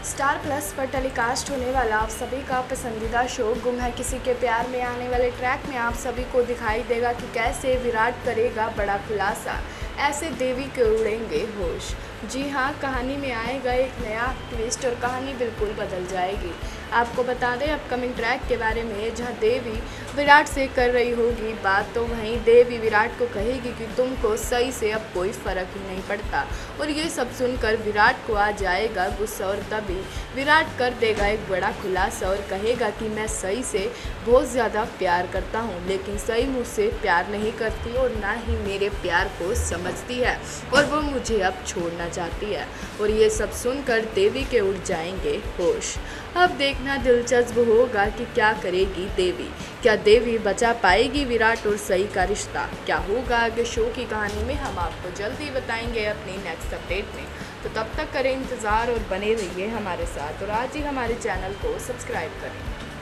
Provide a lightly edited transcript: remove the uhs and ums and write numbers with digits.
Star plus पर telecast होने वाला आप सभी का पसंदीदा शो गुम है किसी के प्यार में आने वाले ट्रैक में आप सभी को दिखाई देगा कि कैसे विराट करेगा बड़ा खुलासा, ऐसे देवी के उड़ेंगे होश। जी हाँ, कहानी में आएगा एक नया ट्विस्ट और कहानी बिल्कुल बदल जाएगी। आपको बता दें अपकमिंग ट्रैक के बारे में, जहाँ देवी विराट से कर रही होगी बात, तो वहीं देवी विराट को कहेगी कि तुमको सही से अब कोई फ़र्क ही नहीं पड़ता। और ये सब सुनकर विराट को आ जाएगा गुस्सा और तभी विराट कर देगा एक बड़ा खुलासा और कहेगा कि मैं सही से बहुत ज़्यादा प्यार करता हूँ, लेकिन सही मुझसे प्यार नहीं करती और ना ही मेरे प्यार को समझती है और वो मुझे अब छोड़ना चाहती है। और ये सब सुनकर देवी के उड़ जाएंगे होश। अब देखना दिलचस्प होगा कि क्या करेगी देवी। क्या देवी बचा पाएगी विराट और सई का रिश्ता? क्या होगा आगे शो की कहानी में, हम आपको जल्दी बताएंगे अपनी नेक्स्ट अपडेट में। तो तब तक करें इंतज़ार और बने रहिए हमारे साथ और आज ही हमारे चैनल को सब्सक्राइब करें।